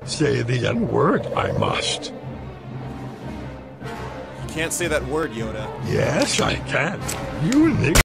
Say the N-word, I must. You can't say that word, Yoda. Yes, I can. You nick.